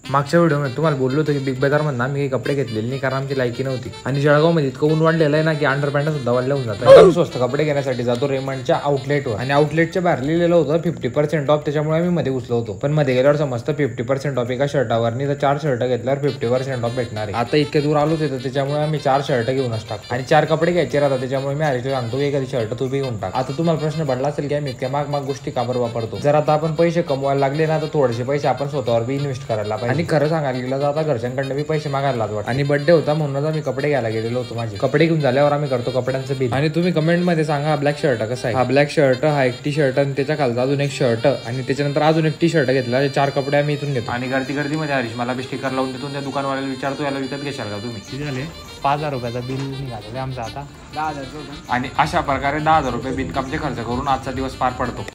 मागच्या व्हिडिओमध्ये तुम्हाला बोललो होतो की बिग बाजार मधून मी कपडे घेतलेले नाही, कारण आमची लायकी नव्हती. आणि जळगावमध्ये इतकं ऊन वाढलेलं आहे ना की अंडरपॅन्ट सुद्धा वाढल्या होऊन जातं. मी स्वस्त कपडे घेण्यासाठी जातो रेमंडच्या आउटलेटवर, आणि आउटलेटच्या बाहेर लिहिलेलं होतं 50% ऑफ. त्याच्यामुळे मी मध्ये घुसलो होतो, पण मध्ये गेल्यावर समजतं 50% ऑफ एका शर्टावर नाही, तर 4 शर्ट घेतल्यावर 50% ऑफ भेटणार आहे. आता इतके दूर आलोच येतं, त्याच्यामुळे आम्ही 4 शर्ट घेऊनच टाकतो. आणि 4 कपडे घ्यायचे राहतात, त्याच्यामुळे मी हरीशला सांगतो एखादी शर्ट तू बी घेऊन टाक. आता तुम्हाला प्रश्न पडला असेल की आम्ही इतक्या माग गोष्टी का बरं वापरतो. जर आता आपण पैसे कमवायला लागले ना, तर थोडेसे पैसे आपण स्वतःवर बी इन्व्हेस्ट करायला पाहिजे. आणि खरं सांगायला गेलं तर आता घरच्यांकडनं बी पैसे मागायला लागतात. आणि बर्थडे होता म्हणूनच आम्ही कपडे घ्यायला गेलेलो होतो. माझे कपडे घेऊन झाल्यावर आम्ही करतो कपड्यांचं बिल. आणि तुम्ही कमेंट मध्ये सांगा हा ब्लॅक शर्ट कसा आहे. हा ब्लॅक शर्ट, हा एक टी शर्ट, आणि त्याच्या खालचा अजून एक शर्ट, आणि त्याच्यानंतर अजून एक टी शर्ट घेतला. हे 4 कपडे आम्ही इथून घेतो. आणि गर्दी मध्ये हरीश मला बी स्टिकर लावून देतो. त्या दुकानवाल्याला विचारतो याला विकत घेशाल का तुम्ही. किती झाले? 5,000 रुपयाचा बिल निघालं आमचा आता 10,000. आणि अशा प्रकारे 10,000 रुपये बिनकामचे खर्च करून आजचा दिवस पार पडतो.